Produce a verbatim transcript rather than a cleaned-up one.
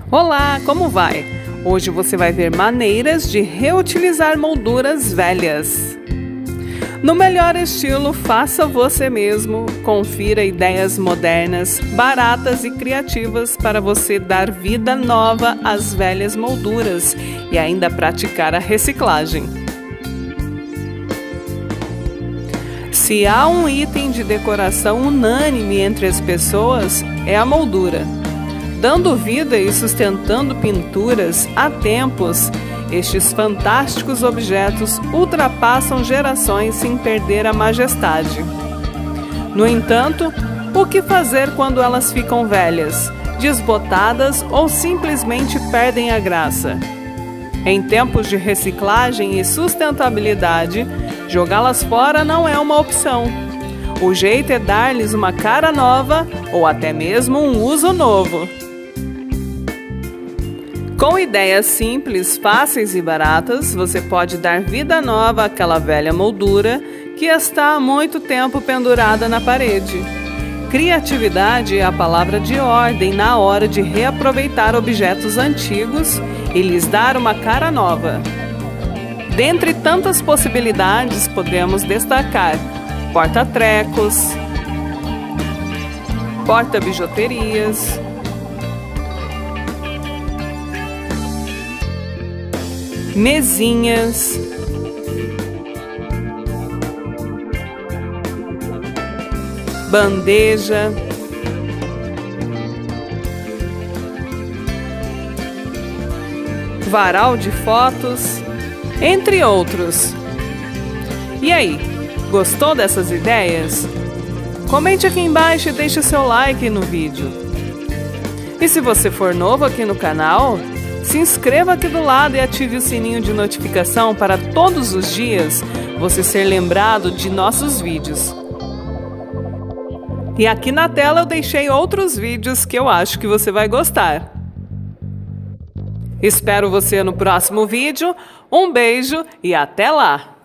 Olá, como vai? Hoje você vai ver maneiras de reutilizar molduras velhas. No melhor estilo, faça você mesmo. Confira ideias modernas, baratas e criativas para você dar vida nova às velhas molduras e ainda praticar a reciclagem. Se há um item de decoração unânime entre as pessoas, é a moldura. Dando vida e sustentando pinturas há tempos, estes fantásticos objetos ultrapassam gerações sem perder a majestade. No entanto, o que fazer quando elas ficam velhas, desbotadas ou simplesmente perdem a graça? Em tempos de reciclagem e sustentabilidade, jogá-las fora não é uma opção. O jeito é dar-lhes uma cara nova ou até mesmo um uso novo. Com ideias simples, fáceis e baratas, você pode dar vida nova àquela velha moldura que está há muito tempo pendurada na parede. Criatividade é a palavra de ordem na hora de reaproveitar objetos antigos e lhes dar uma cara nova. Dentre tantas possibilidades, podemos destacar porta-trecos, porta-bijuterias, mesinhas, bandeja, varal de fotos, entre outros. E aí, gostou dessas ideias? Comente aqui embaixo e deixe seu like no vídeo. E se você for novo aqui no canal, se inscreva aqui do lado e ative o sininho de notificação para todos os dias você ser lembrado de nossos vídeos. E aqui na tela eu deixei outros vídeos que eu acho que você vai gostar. Espero você no próximo vídeo. Um beijo e até lá!